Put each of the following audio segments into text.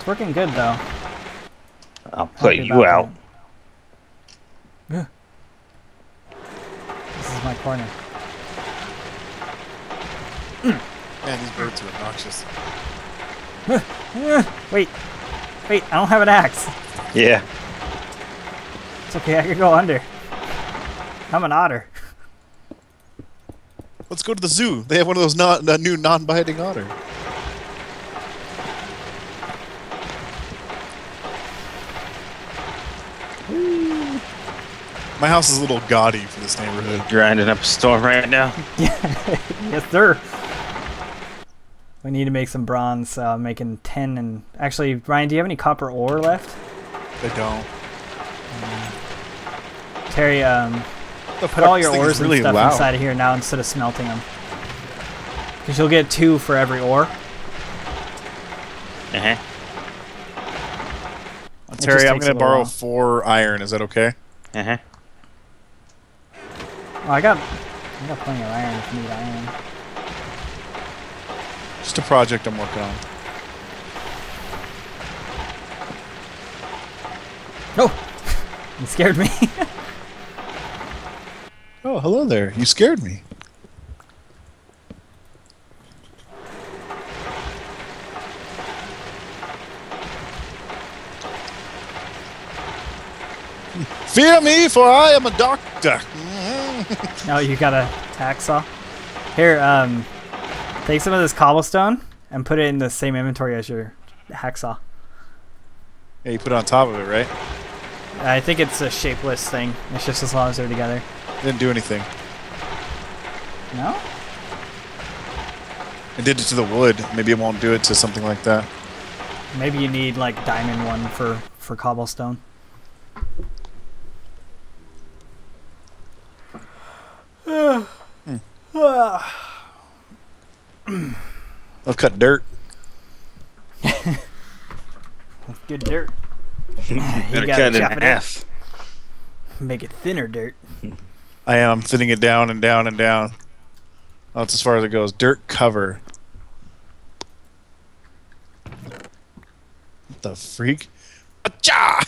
It's working good though. I'll put you out. This is my corner. Man, these birds are obnoxious. Wait, I don't have an axe. Yeah. It's okay, I can go under. I'm an otter. Let's go to the zoo. They have one of those new non-biting otter. My house is a little gaudy for this neighborhood. Grinding up a storm right now. Yes, sir. We need to make some bronze, making 10 and... Actually, Ryan, do you have any copper ore left? They don't. Terry, put all your ores and stuff inside of here now instead of smelting them. Because you'll get 2 for every ore. Terry, I'm going to borrow 4 iron. Is that okay? Oh, I got plenty of iron if you need iron. Just a project I'm working on. Oh! You scared me. Oh, hello there. You scared me. Fear me, for I am a doctor. No, you got a hacksaw. Here, take some of this cobblestone and put it in the same inventory as your hacksaw. Yeah, you put it on top of it, right? I think it's a shapeless thing. It's just as long as they're together. Didn't do anything. No? I did it to the wood. Maybe it won't do it to something like that. Maybe you need like diamond one for cobblestone. I'll cut dirt. Good dirt. Better cut it in half. Make it thinner dirt. I am. I'm thinning it down and down and down. Oh, that's as far as it goes. Dirt cover. What the freak? Achoo!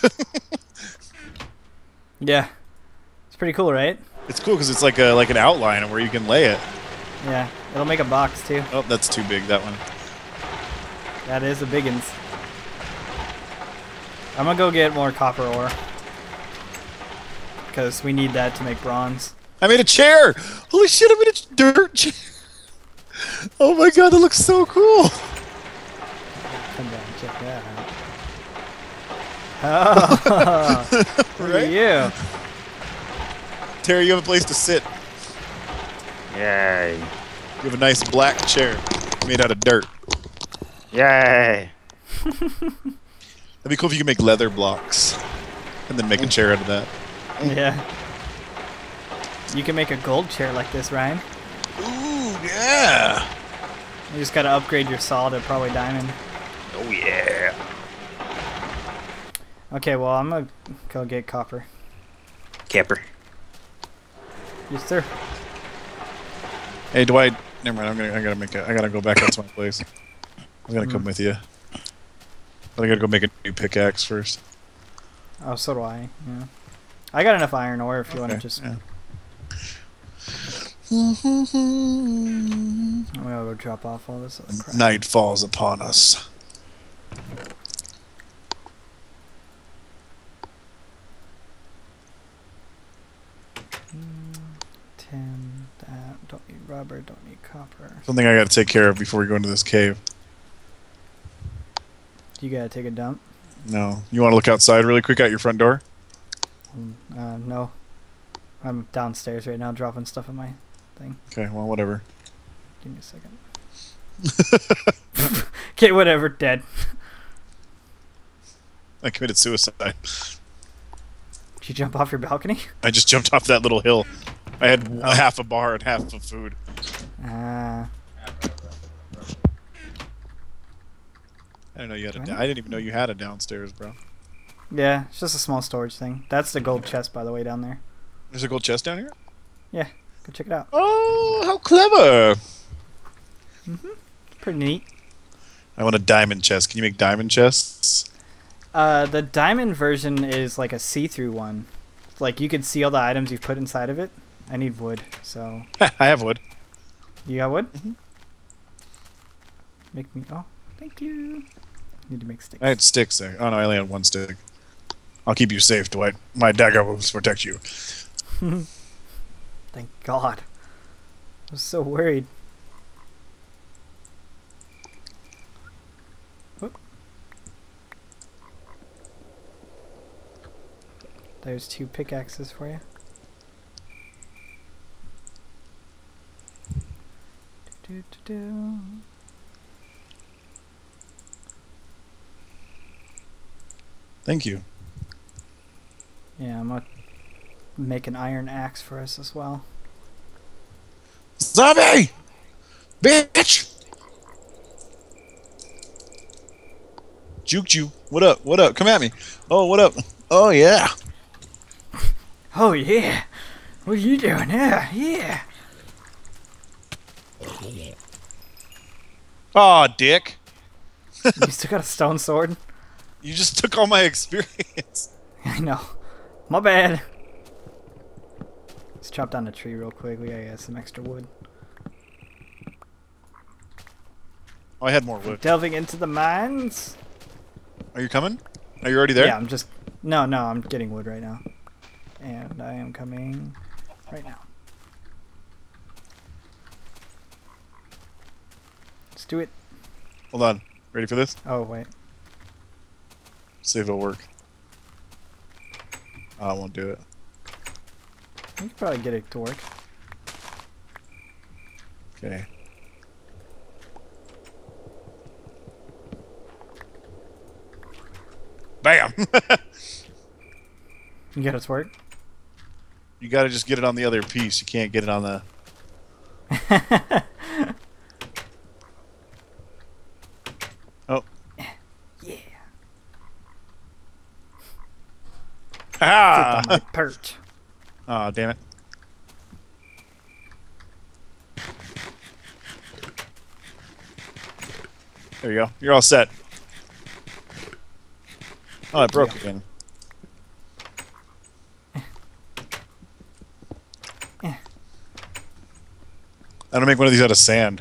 Yeah. It's pretty cool, right? It's cool because it's like an outline of where you can lay it. Yeah. It'll make a box too. Oh, that's too big, that one. That is a biggins. I'm gonna go get more copper ore. Because we need that to make bronze. I made a chair! Holy shit, I made a dirt chair! Oh my god, that looks so cool! Come down and check that out. Oh! Look at you! Terry, you have a place to sit. Yay. You have a nice black chair made out of dirt. Yay. That'd be cool if you could make leather blocks and then make a chair out of that. Yeah. You can make a gold chair like this, Ryan. Ooh, yeah! You just gotta upgrade your saw to probably diamond. Oh yeah. Okay, well I'm gonna go get copper. Capper. Yes, sir. Hey, Dwight. Never mind. I gotta go back out to my place. I'm gonna come with you, but I gotta go make a new pickaxe first. Oh, so do I. Yeah. I got enough iron ore if you want to just. Yeah. I'm gonna go drop off all this other crap. Night falls upon us. Tin, that, don't need rubber, don't need copper. Something I gotta take care of before we go into this cave. You gotta take a dump? No. You wanna look outside really quick out your front door? No. I'm downstairs right now dropping stuff in my thing. Okay, well, whatever. Give me a second. Okay, whatever, dead. I committed suicide. Did you jump off your balcony? I just jumped off that little hill. I had half a bar and half of food. Ah. I didn't know you had I didn't even know you had a downstairs, bro. Yeah, it's just a small storage thing. That's the gold chest, by the way, down there. There's a gold chest down here? Yeah, go check it out. Oh, how clever! Pretty neat. I want a diamond chest. Can you make diamond chests? The diamond version is like a see-through one. Like you can see all the items you put inside of it. I need wood, so. I have wood. You got wood? Make me. Oh, thank you. Need to make sticks. I had sticks there. Oh no, I only had one stick. I'll keep you safe, Dwight. My dagger will protect you. Thank God. I was so worried. Whoop. There's 2 pickaxes for you. Do. Thank you. Yeah, I'm gonna make an iron axe for us as well. Zombie! Bitch! Juked you. What up? What up? Come at me. Oh, what up? Oh, yeah. Oh, yeah. What are you doing? Yeah, yeah. Aw, dick. You still got a stone sword? You just took all my experience. I know. My bad. Let's chop down a tree real quick. We gotta get some extra wood. Oh, I had more wood. Delving into the mines. Are you coming? Are you already there? Yeah, I'm just... No, I'm getting wood right now. And I am coming right now. Let's do it. Hold on. Ready for this? Oh, wait. See if it'll work. Oh, I won't do it. You can probably get it to work. Okay. Bam! You get it to work? You gotta just get it on the other piece. You can't get it on the... Oh. Yeah. Ah! Sit on my perch. Oh, damn it. There you go. You're all set. Oh, it broke again. I'm gonna make one of these out of sand.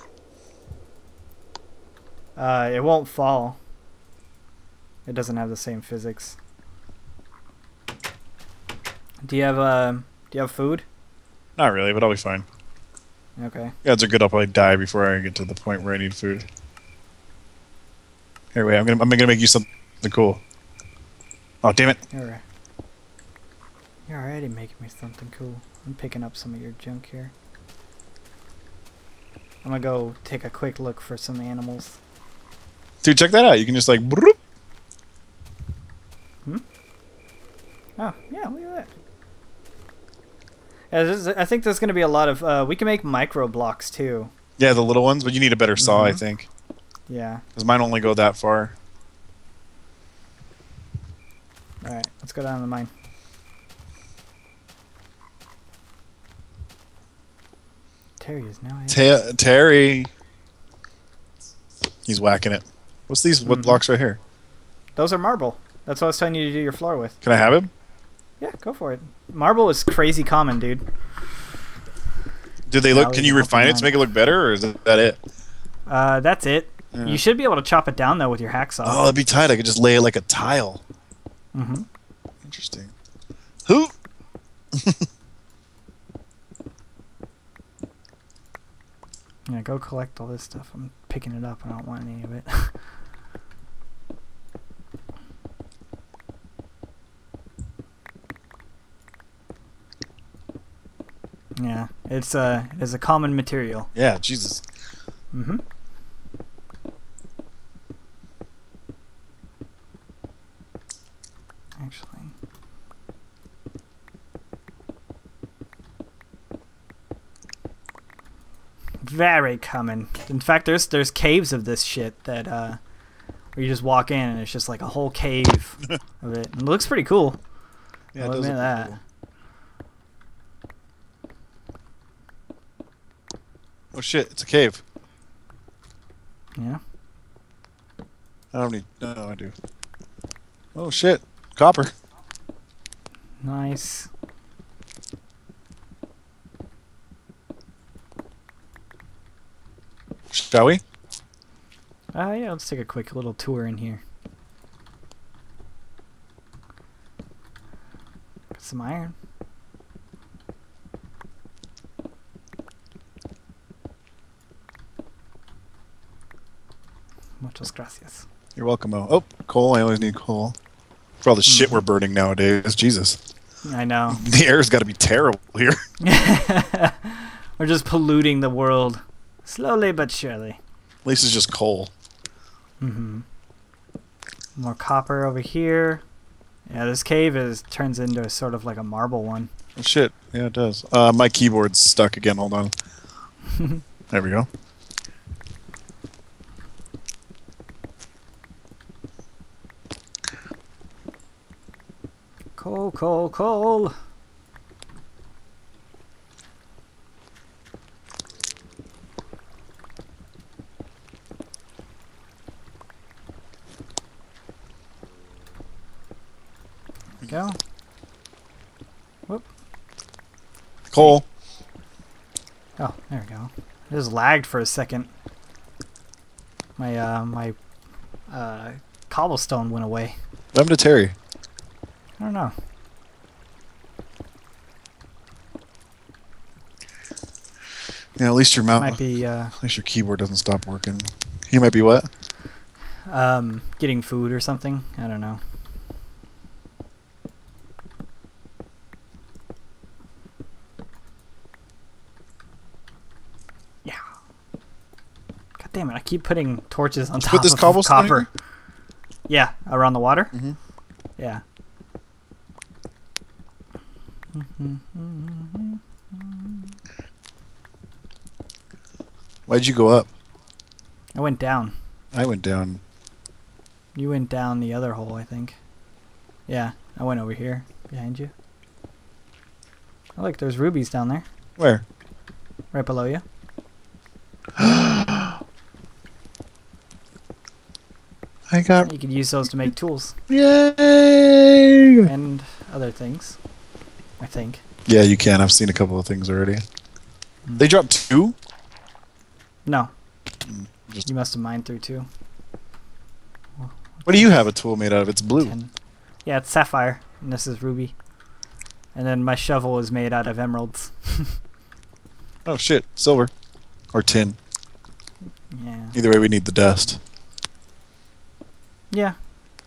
It won't fall. It doesn't have the same physics. Do you have food? Not really, but I'll be fine. Okay. Odds are good I'll probably die before I get to the point where I need food. Here, wait, I'm gonna make you something cool. Oh, damn it. You're already making me something cool. I'm picking up some of your junk here. I'm gonna go take a quick look for some animals. Dude, check that out. You can just like... Broop. Oh, yeah, look at that. Yeah, I think there's gonna be a lot of... we can make micro blocks, too. Yeah, the little ones, but you need a better saw, I think. Yeah. Because mine only go that far. Alright, let's go down the mine. Terry is now... Terry! He's whacking it. What's these wood blocks right here? Those are marble. That's what I was telling you to do your floor with. Can I have him? Yeah, go for it. Marble is crazy common, dude. Do they look? Can you refine it to make it look better, or is that it? That's it. Yeah. You should be able to chop it down though with your hacksaw. Oh, that'd be tight. I could just lay it like a tile. Mm-hmm. Interesting. Who? Yeah, go collect all this stuff. I'm picking it up. I don't want any of it. Yeah, it is a common material. Yeah, Jesus. Mm-hmm. Actually. Very common. In fact, there's caves of this shit that where you just walk in and it's just like a whole cave of it. And it looks pretty cool. Yeah, I'll it does admit look that. cool. Oh shit! It's a cave. Yeah. I don't need. No, I do. Oh shit! Copper. Nice. Shall we? Yeah, let's take a quick little tour in here. Got some iron. Muchas gracias. You're welcome, Mo. Oh, coal. I always need coal. For all the shit we're burning nowadays. Jesus. I know. The air's got to be terrible here. We're just polluting the world. Slowly but surely. At least it's just coal. Mm-hmm. More copper over here. Yeah, this cave turns into sort of like a marble one. Oh, shit. Yeah, it does. My keyboard's stuck again. Hold on. There we go. Coal, coal, coal. There we go. Whoop. Coal. Oh, there we go. It just lagged for a second. My cobblestone went away. What happened to Terry? I don't know. Yeah, at least your mouse. Might be At least your keyboard doesn't stop working. He might be what? getting food or something. I don't know. Yeah. God damn it! I keep putting torches on top put this of cobblestone copper. here? Yeah, around the water. Mm-hmm. Yeah. Why'd you go up? I went down. I went down. You went down the other hole, I think. Yeah, I went over here behind you. Oh, look, there's rubies down there, Where? right below you. I got. You could use those to make tools Yay! and other things, I think. Yeah, you can. I've seen a couple of things already. They dropped 2? No, Just, you must have mined through too. what do you have a tool made out of? It's blue. 10. Yeah, it's sapphire, and this is ruby. And then my shovel is made out of emeralds. Oh shit, silver. Or tin. Yeah. Either way, we need the dust. Yeah.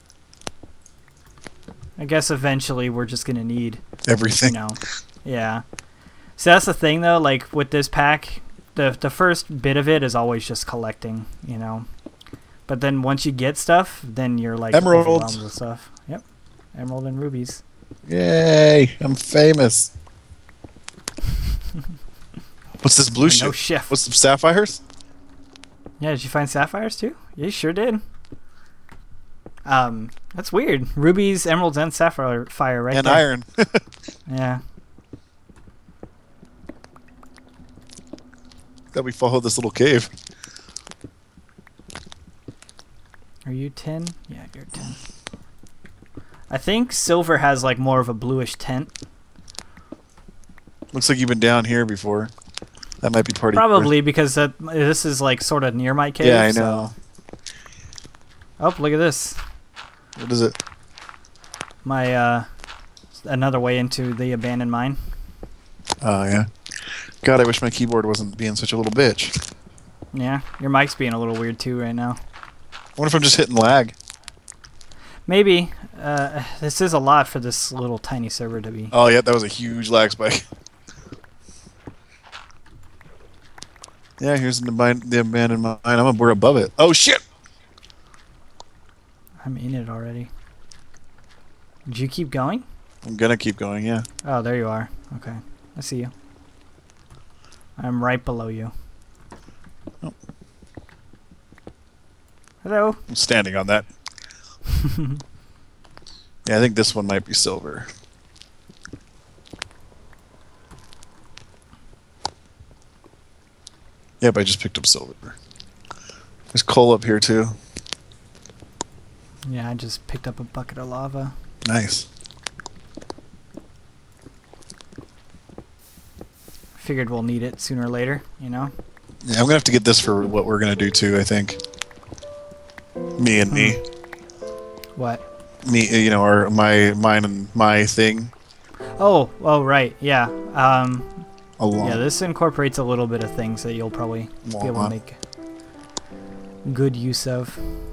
I guess eventually we're just gonna need, Everything. you know, yeah. So that's the thing though, like with this pack, the first bit of it is always just collecting, you know. But then once you get stuff, then you're like Emerald. overwhelmed with stuff. Yep. Emerald and rubies. Yay! I'm famous. What's this blue shit? No chef. What's the sapphires? Yeah, did you find sapphires too? Yeah, you sure did. That's weird. Rubies, emeralds, and sapphire right And there. iron. Yeah. That we follow this little cave. Are you 10? Yeah, you're 10. I think silver has like more of a bluish tint. Looks like you've been down here before. That might be part of Probably because this is like sort of near my cave. Yeah, I so- know. Oh, look at this. What is it? My another way into the abandoned mine. Oh, yeah. God, I wish my keyboard wasn't being such a little bitch. Yeah, your mic's being a little weird too right now. I wonder if I'm just hitting lag. Maybe. This is a lot for this little tiny server to be. Oh, yeah, that was a huge lag spike. Yeah, here's the abandoned mine. We're above it. Oh, shit! I'm in it already. Did you keep going? I'm gonna keep going, yeah. Oh, there you are. Okay. I see you. I'm right below you. Oh. Hello. I'm standing on that. Yeah, I think this one might be silver. Yep, I just picked up silver. There's coal up here, too. Yeah, I just picked up a bucket of lava. Nice. Figured we'll need it sooner or later, you know? Yeah, I'm gonna have to get this for what we're gonna do too. I think. Me and me. What? Me, you know, or mine and my thing. Oh, right, yeah. Along. Yeah, this incorporates a little bit of things that you'll probably be able to make good use of.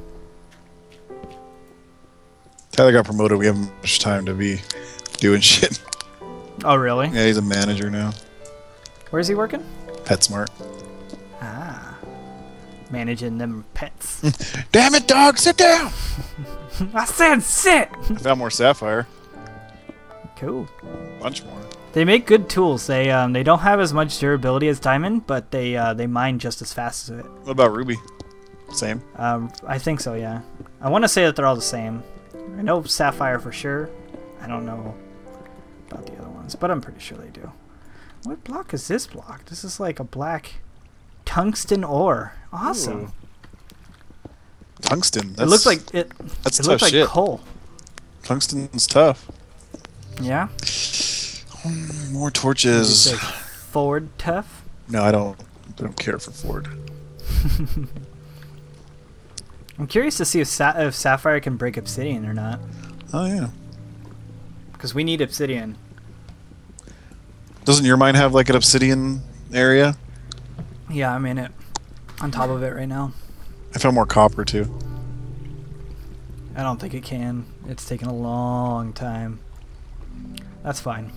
Tyler got promoted. We haven't much time to be doing shit. Oh, really? Yeah, he's a manager now. Where's he working? PetSmart. Ah. Managing them pets. Damn it, dog! Sit down! I said sit! I found more sapphire. Cool. Bunch more. They make good tools. They don't have as much durability as diamond, but they mine just as fast as it. What about ruby? Same. I think so, yeah. I want to say that they're all the same. I know sapphire for sure. I don't know about the other ones, but I'm pretty sure they do. What block is this block? This is like a black tungsten ore. Awesome. Ooh. Tungsten. That's, it looks like it. That's it tough looks like shit. coal. Tungsten's tough. Yeah. More Did you torches. say Ford tough? No, I don't care for Ford. I'm curious to see if sapphire can break obsidian or not. Oh yeah. Because we need obsidian. Doesn't your mine have like an obsidian area? Yeah, I'm in it. On top of it right now. I found more copper too. I don't think it can. It's taken a long time. That's fine.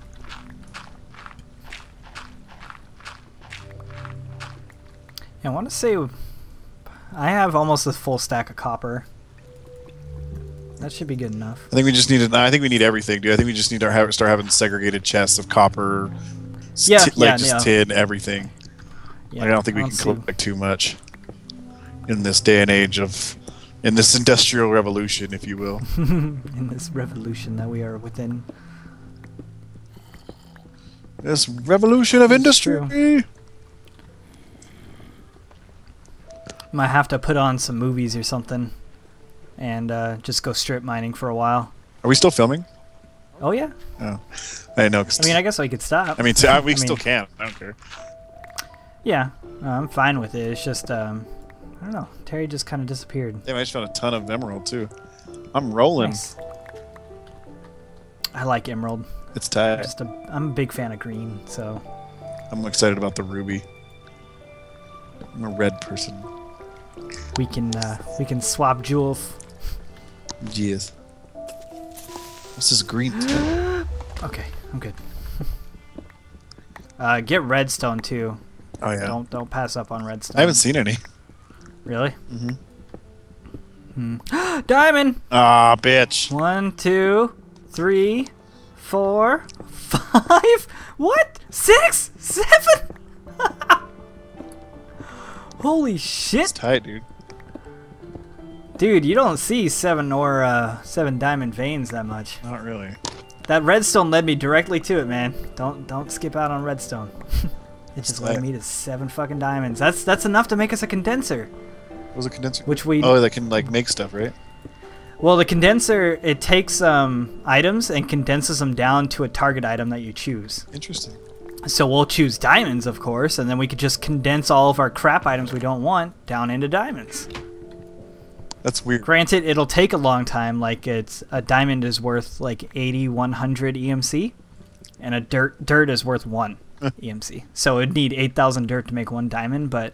Yeah, I want to say I have almost a full stack of copper. That should be good enough. I think we just need it. I think we need everything, dude. I think we just need to start having segregated chests of copper, tin, everything. Yeah, I don't think we can collect too much in this day and age in this industrial revolution, if you will. in this revolution that we are within. This revolution of industry. Might have to put on some movies or something, and just go strip mining for a while. Are we still filming? Oh yeah. Oh, I know. I mean, I guess I could stop. I mean, we still can. I don't care. Yeah, I'm fine with it. It's just, I don't know. Terry just kind of disappeared. Damn, I just found a ton of emerald too. I'm rolling. Nice. I like emerald. It's tight. I'm a big fan of green, so. I'm excited about the ruby. I'm a red person. We can swap jewels. Jeez. What's this green? Okay, I'm good. Get redstone too. Oh yeah. Don't pass up on redstone. I haven't seen any. Really? Diamond. Ah, bitch. 1, 2, 3, 4, 5. What? 6, 7. Holy shit. It's tight, dude. Dude, you don't see 7 diamond veins that much. Not really. That redstone led me directly to it, man. Don't skip out on redstone. It just led me to 7 fucking diamonds. That's enough to make us a condenser. What was a condenser? Which we that can like make stuff, right? Well, the condenser, it takes items and condenses them down to a target item that you choose. Interesting. So we'll choose diamonds, of course, and then we could just condense all of our crap items we don't want down into diamonds. That's weird. Granted, it'll take a long time. Like a diamond is worth like 80, 100 EMC, and a dirt is worth 1 EMC. So it'd need 8,000 dirt to make 1 diamond. But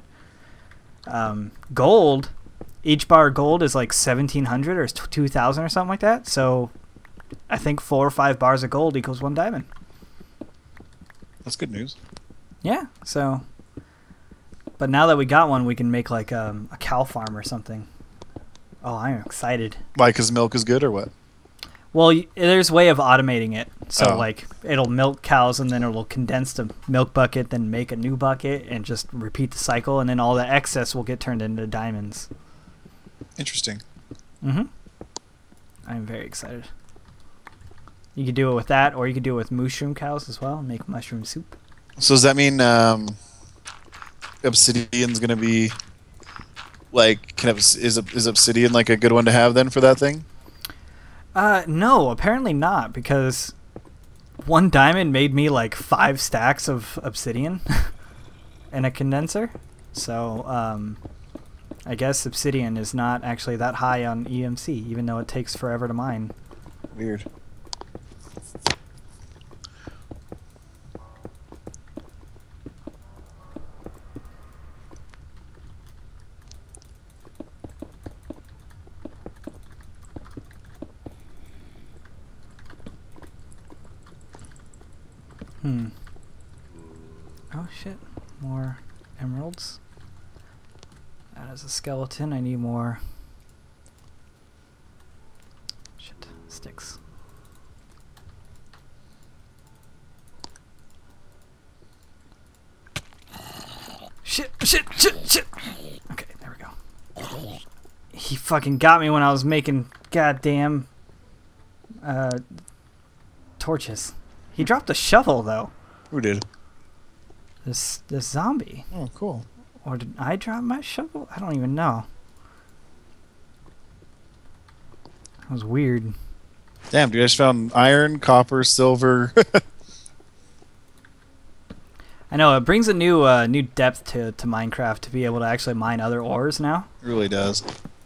gold, each bar of gold is like 1,700 or 2,000 or something like that. So I think 4 or 5 bars of gold equals 1 diamond. That's good news. Yeah. So, but now that we got one, we can make like a cow farm or something. Oh, I'm excited. Why? Because milk is good or what? Well, there's a way of automating it. So, like, it'll milk cows, and then it'll condense the milk bucket, then make a new bucket, and just repeat the cycle, and then all the excess will get turned into diamonds. Interesting. Mm-hmm. I'm very excited. You could do it with that, or you could do it with mushroom cows as well, and make mushroom soup. So does that mean obsidian's going to be like is obsidian like a good one to have then for that thing? No, apparently not, because 1 diamond made me like 5 stacks of obsidian and a condenser. So, I guess obsidian is not actually that high on EMC, even though it takes forever to mine. Weird. Oh shit, more emeralds. That is a skeleton. I need more. Shit, sticks. Shit. Okay, there we go. He fucking got me when I was making goddamn torches. He dropped a shovel though. Who did? This zombie. Oh, cool. Or did I drop my shovel? I don't even know. That was weird. Damn, dude, I just found iron, copper, silver. I know, it brings a new new depth to Minecraft to be able to actually mine other ores now. It really does.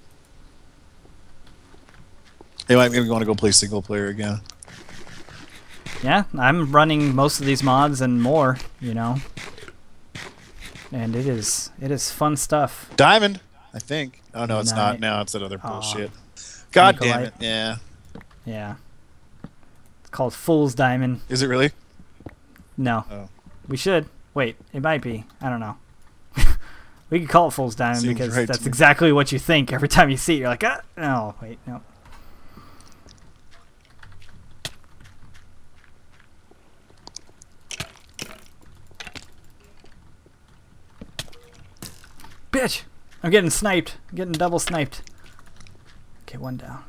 Hey, might maybe want to go play single player again. Yeah, I'm running most of these mods and more, you know. And it is fun stuff. Diamond, I think. Oh no, it's not. Now it's that other bullshit. God damn it! Yeah. Yeah. It's called Fool's Diamond. Is it really? No. Oh. We should. Wait, it might be. I don't know. We could call it Fool's Diamond Seems because right that's to me. exactly what you think every time you see it. You're like, ah, no, wait, no. Bitch! I'm getting sniped. I'm getting double sniped. Okay, 1 down.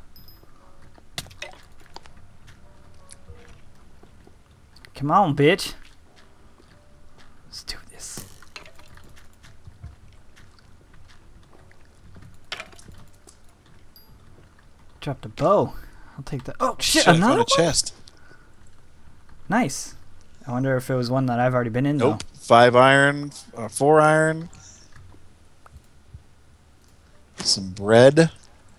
Come on, bitch. Let's do this. Dropped a bow. I'll take that. Oh, shit, I found another a one? chest. Nice. I wonder if it was one that I've already been in, Nope. 5 iron, 4 iron. Some bread. though.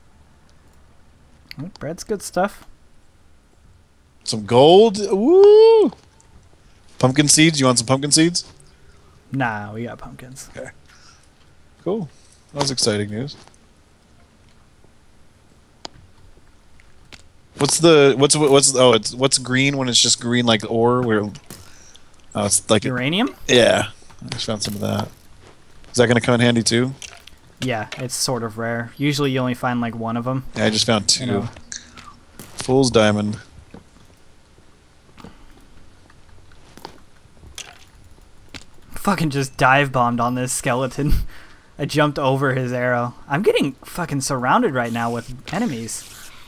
Oh, bread's good stuff. Some gold. Woo! Pumpkin seeds. You want some pumpkin seeds? Nah, we got pumpkins. Okay. Cool. That was exciting news. What's green when it's just green like ore? Where it's like Uranium? yeah. I just found some of that. Is that gonna come in handy too? Yeah, it's sort of rare. Usually you only find like one of them. Yeah, I just found 2. You know. Fool's Diamond. Fucking just dive bombed on this skeleton. I jumped over his arrow. I'm getting fucking surrounded right now with enemies.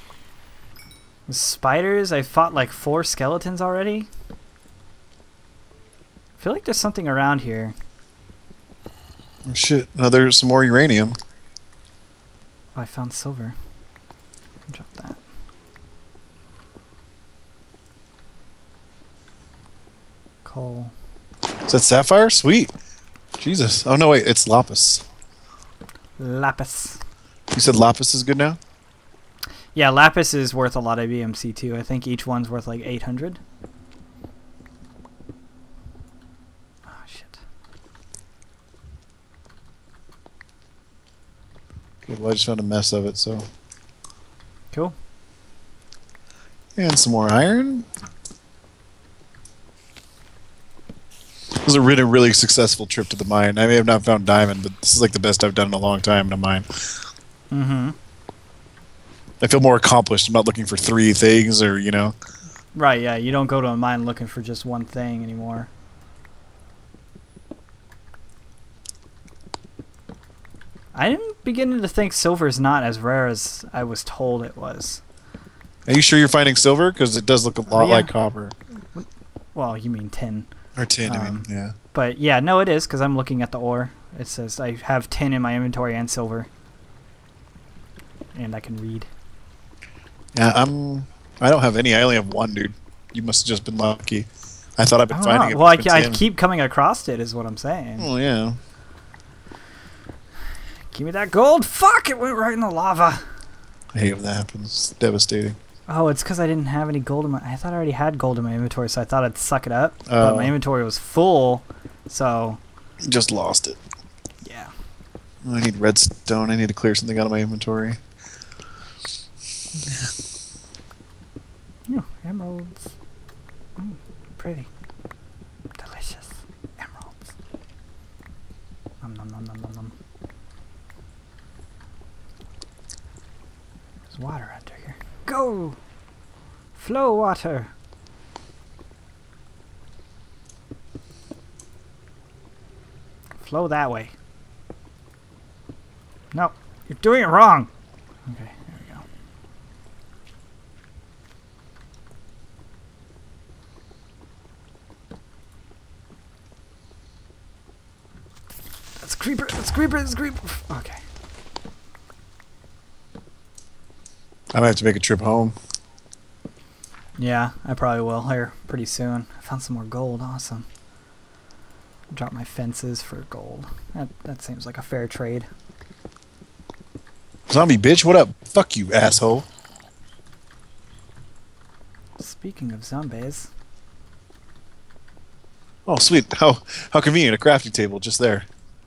Spiders, I fought like 4 skeletons already. I feel like there's something around here. Oh, shit. Now there's some more uranium. Oh, I found silver. Drop that. Coal. Is that sapphire? Sweet. Jesus. Oh no, wait. It's lapis. Lapis. You said lapis is good now? Yeah, lapis is worth a lot of BMC too. I think each one's worth like 800. Oh shit. Good. Well, I just found a mess of it, so. Cool. And some more iron. It was a really successful trip to the mine. I may have not found diamond, but this is like the best I've done in a long time in a mine. Mm-hmm. I feel more accomplished. I'm not looking for 3 things or, you know. Right, yeah, you don't go to a mine looking for just one thing anymore. I'm beginning to think silver's not as rare as I was told it was. Are you sure you're finding silver? Because it does look a lot yeah. like copper. Well, you mean tin. Or tin, I mean, yeah. But yeah, no, it is, because I'm looking at the ore. It says I have tin in my inventory and silver. and I can read. Yeah, I don't have any. I only have one, dude. You must have just been lucky. I thought I've been finding it. Well, I keep coming across it, is what I'm saying. Oh yeah. Give me that gold. Fuck! It went right in the lava. I hate when that happens. It's devastating. Oh, it's because I didn't have any gold in my... I thought I already had gold in my inventory, so I thought I'd suck it up. But my inventory was full, so... Just lost it. Yeah. I need redstone. I need to clear something out of my inventory. Ooh, emeralds. Pretty. Delicious. Emeralds. Nom nom nom nom nom nom. There's water under here. Go! Flow water! Flow that way. No, you're doing it wrong! Okay, there we go. That's a creeper! That's a creeper! That's a creeper! Okay. I might have to make a trip home. Yeah, I probably will here pretty soon. I found some more gold. Awesome. Drop my fences for gold. That seems like a fair trade. Zombie bitch, what up? Fuck you, asshole. Speaking of zombies. Oh, sweet. How convenient. A crafting table just there.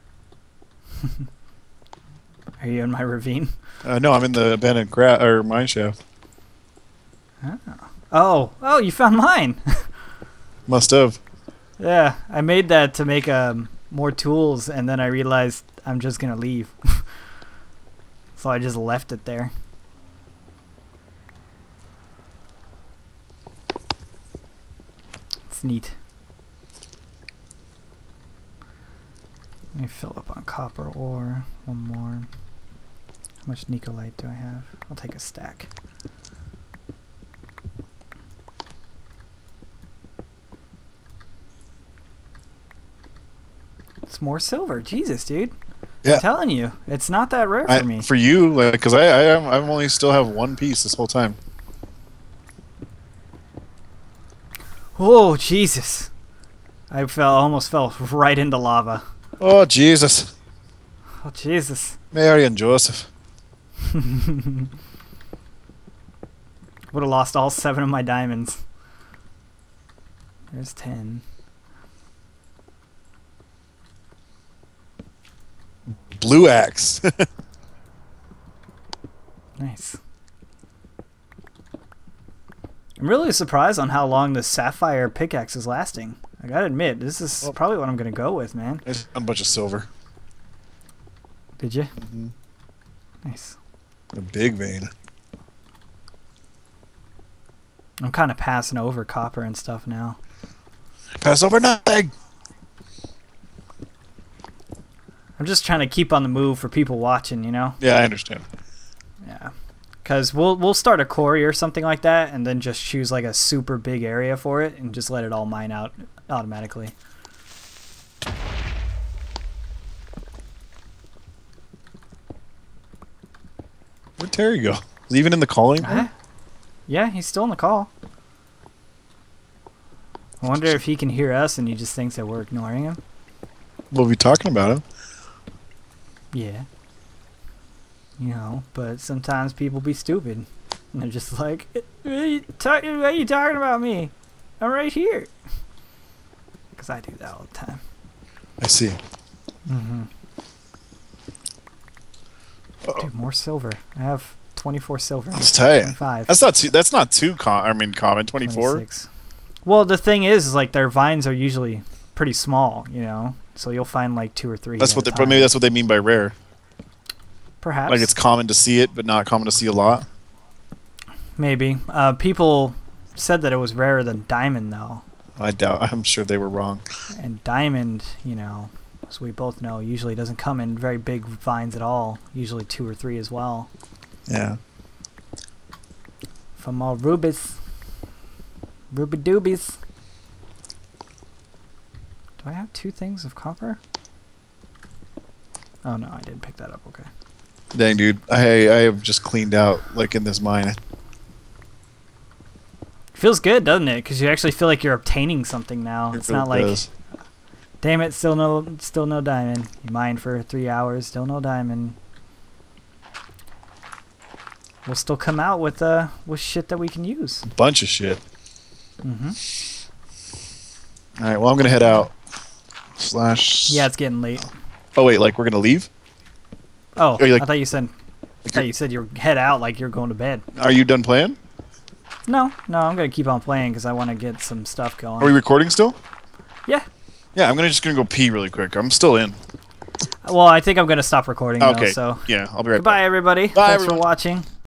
Are you in my ravine? No, I'm in the abandoned mine shaft. Oh, you found mine. Must have. Yeah, I made that to make more tools, and then I realized I'm just gonna leave. So I just left it there. It's neat. Let me fill up on copper ore. One more. How much Nicolite do I have? I'll take a stack. It's more silver. Jesus, dude. Yeah. I'm telling you, it's not that rare for me. For you, like, because I'm only still have one piece this whole time. Oh, Jesus. I almost fell right into lava. Oh, Jesus. Oh, Jesus. Mary and Joseph. Would have lost all 7 of my diamonds. There's 10. Blue axe. Nice. I'm really surprised on how long the sapphire pickaxe is lasting. I gotta admit, this is probably what I'm gonna go with, man. I just found a bunch of silver. Did you? Mm-hmm. Nice. A big vein. I'm kind of passing over copper and stuff now. Pass over nothing. I'm just trying to keep on the move for people watching, you know? Yeah, I understand. Yeah. Because we'll start a quarry or something like that, and then just choose like a super big area for it, and just let it all mine out automatically. Where'd Terry go? Is he even in the calling? Yeah, he's still in the call. I wonder if he can hear us and he just thinks that we're ignoring him. We'll be talking about him. Yeah. You know, but sometimes people be stupid. And they're just like, why are you talking about me? I'm right here. Because I do that all the time. I see. Mm-hmm. Dude, more silver. I have 24 silver. That's tight. 25. That's not too common. 24. 26. Well, the thing is like their vines are usually pretty small, you know. So you'll find like 2 or 3. That's what maybe that's what they mean by rare. Perhaps. Like it's common to see it, but not common to see a lot. Maybe. People said that it was rarer than diamond, though. I doubt. I'm sure they were wrong. And diamond, you know, as we both know, usually doesn't come in very big vines at all. Usually 2 or 3 as well. Yeah. From all rubies. Ruby doobies. Do I have 2 things of copper? Oh no, I didn't pick that up. Okay. Dang, dude. I have just cleaned out, like, in this mine. Feels good, doesn't it? Because you actually feel like you're obtaining something now. It's not like, damn it, still no diamond. You mined for 3 hours, still no diamond. We'll still come out with shit that we can use. Bunch of shit. Mm-hmm. All right, well, I'm gonna head out. Yeah, it's getting late. Oh wait, like we're gonna leave? Oh, Are you, like, I thought you said you head out like you're going to bed. Are you done playing? No, I'm gonna keep on playing because I want to get some stuff going. Are we recording still? Yeah. Yeah, I'm just gonna go pee really quick. I'm still in. Well, I think I'm gonna stop recording. Okay. Though, so yeah, I'll be right back. goodbye, everybody. Bye, Thanks everyone. for watching.